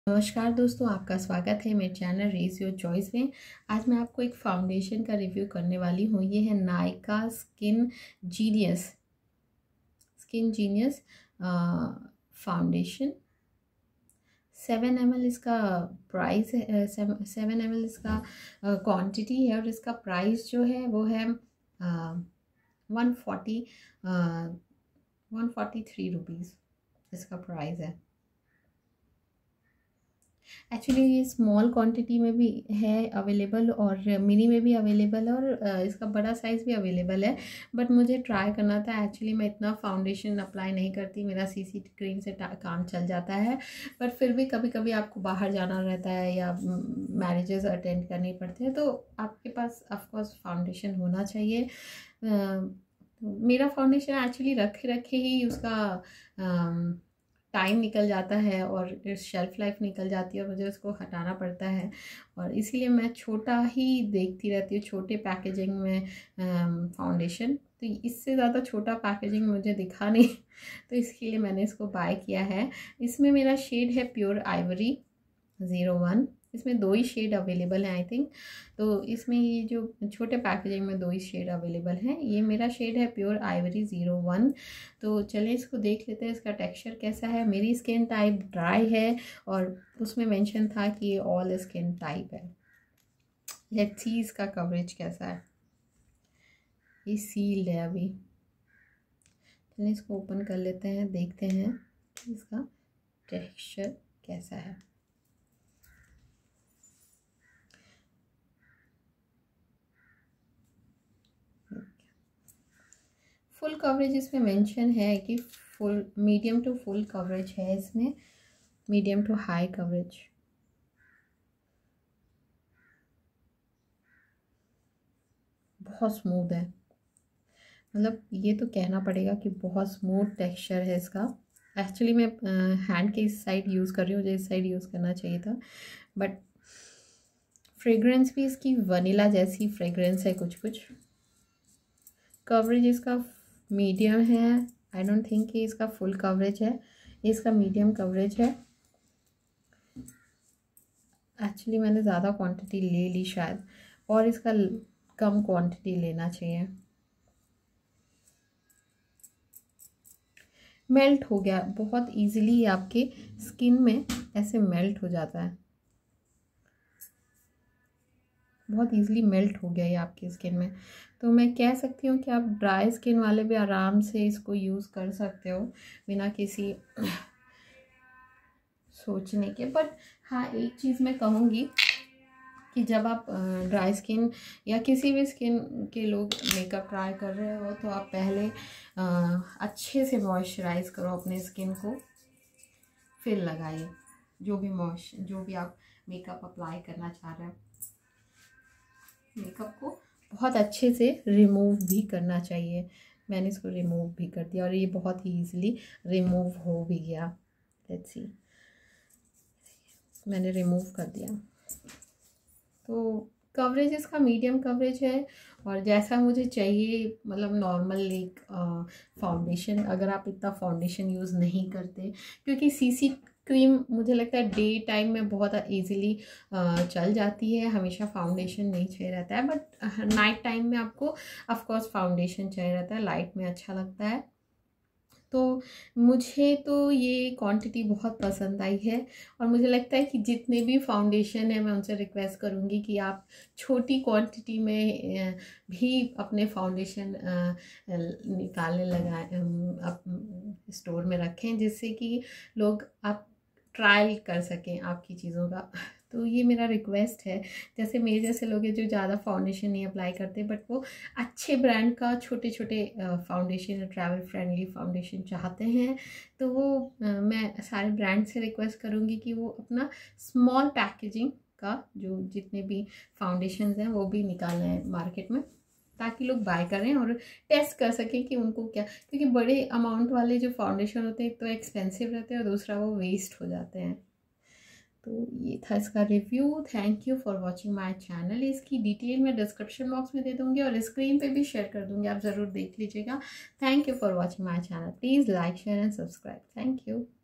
नमस्कार दोस्तों, आपका स्वागत है मेरे चैनल रेज योर चॉइस में। आज मैं आपको एक फाउंडेशन का रिव्यू करने वाली हूँ। ये है Nykaa skin genius foundation. 7 ml इसका प्राइस है। 7 ml इसका क्वांटिटी है और इसका प्राइस जो है वो है 143 रुपीज़ इसका प्राइस है। एक्चुअली ये स्मॉल क्वांटिटी में भी है अवेलेबल और मिनी में भी अवेलेबल है और इसका बड़ा साइज़ भी अवेलेबल है। बट मुझे ट्राई करना था। एक्चुअली मैं इतना फाउंडेशन अप्लाई नहीं करती, मेरा सीसी क्रीम से काम चल जाता है। बट फिर भी कभी कभी आपको बाहर जाना रहता है या मैरिजेस अटेंड करनी पड़ते हैं तो आपके पास ऑफकोर्स फाउंडेशन होना चाहिए। मेरा फाउंडेशन एक्चुअली रखे रखे ही उसका टाइम निकल जाता है और शेल्फ़ लाइफ निकल जाती है और मुझे उसको हटाना पड़ता है और इसीलिए मैं छोटा ही देखती रहती हूँ, छोटे पैकेजिंग में फाउंडेशन। तो इससे ज़्यादा छोटा पैकेजिंग मुझे दिखा नहीं तो इसके लिए मैंने इसको बाय किया है। इसमें मेरा शेड है प्योर आइवरी 01। इसमें 2 ही शेड अवेलेबल हैं आई थिंक। तो इसमें ये जो छोटे पैकेजिंग में 2 ही शेड अवेलेबल हैं। ये मेरा शेड है प्योर आइवरी 01। तो चलिए इसको देख लेते हैं इसका टेक्सचर कैसा है। मेरी स्किन टाइप ड्राई है और उसमें मेंशन था कि ये ऑल स्किन टाइप है। लेट्स सी इसका कवरेज कैसा है। ये सील्ड है अभी। चलिए इसको ओपन कर लेते हैं, देखते हैं कि इसका टेक्सचर कैसा है। फुल कवरेज इसमें मेंशन है कि full medium to full coverage है इसमें, मीडियम टू हाई कवरेज। बहुत स्मूथ है, मतलब ये तो कहना पड़ेगा कि बहुत स्मूथ टेक्सचर है इसका। एक्चुअली मैं हैंड के इस साइड यूज़ कर रही हूँ, मुझे इस साइड यूज़ करना चाहिए था। बट फ्रेग्रेंस भी इसकी वनीला जैसी फ्रेग्रेंस है कुछ कुछ। कवरेज इसका मीडियम है। आई डोंट थिंक कि इसका फुल कवरेज है, इसका मीडियम कवरेज है। एक्चुअली मैंने ज़्यादा क्वांटिटी ले ली शायद, और इसका कम क्वांटिटी लेना चाहिए। मेल्ट हो गया बहुत इजीली, आपके स्किन में ऐसे मेल्ट हो जाता है, बहुत इजीली मेल्ट हो गया ये आपकी स्किन में। तो मैं कह सकती हूँ कि आप ड्राई स्किन वाले भी आराम से इसको यूज़ कर सकते हो बिना किसी सोचने के। बट हाँ, एक चीज़ मैं कहूँगी कि जब आप ड्राई स्किन या किसी भी स्किन के लोग मेकअप ट्राई कर रहे हो तो आप पहले अच्छे से मॉइस्चराइज करो अपने स्किन को, फिर लगाइए जो भी आप मेकअप अप्लाई करना चाह रहे हो। मेकअप को बहुत अच्छे से रिमूव भी करना चाहिए। मैंने इसको रिमूव भी कर दिया और ये बहुत ही ईजिली रिमूव हो भी गया। लेट्स सी, मैंने रिमूव कर दिया। तो कवरेज इसका मीडियम कवरेज है और जैसा मुझे चाहिए, मतलब नॉर्मल एक फाउंडेशन, अगर आप इतना फाउंडेशन यूज़ नहीं करते, क्योंकि सीसी क्रीम मुझे लगता है डे टाइम में बहुत इजीली चल जाती है, हमेशा फाउंडेशन नहीं चाहिए रहता है। बट नाइट टाइम में आपको ऑफकोर्स फाउंडेशन चाहिए रहता है, लाइट में अच्छा लगता है। तो मुझे तो ये क्वांटिटी बहुत पसंद आई है और मुझे लगता है कि जितने भी फाउंडेशन है मैं उनसे रिक्वेस्ट करूँगी कि आप छोटी क्वांटिटी में भी अपने फाउंडेशन निकालने लगाएं, आप स्टोर में रखें, जिससे कि लोग आप ट्रायल कर सकें आपकी चीज़ों का। तो ये मेरा रिक्वेस्ट है। जैसे मेरे जैसे लोग हैं जो ज़्यादा फाउंडेशन नहीं अप्लाई करते बट वो अच्छे ब्रांड का छोटे छोटे फाउंडेशन, ट्रैवल फ्रेंडली फाउंडेशन चाहते हैं, तो वो मैं सारे ब्रांड से रिक्वेस्ट करूँगी कि वो अपना स्मॉल पैकेजिंग का जो जितने भी फाउंडेशन हैं वो भी निकालें मार्केट में, ताकि लोग बाय करें और टेस्ट कर सकें कि उनको क्या, क्योंकि बड़े अमाउंट वाले जो फाउंडेशन होते हैं एक तो एक्सपेंसिव रहते हैं और दूसरा वो वेस्ट हो जाते हैं। तो ये था इसका review. Thank you for watching my channel. इसकी डिटेल मैं डिस्क्रिप्शन बॉक्स में दे दूँगी और स्क्रीन पे भी शेयर कर दूँगी, आप ज़रूर देख लीजिएगा। Thank you for watching my channel. Please like, share and subscribe. Thank you.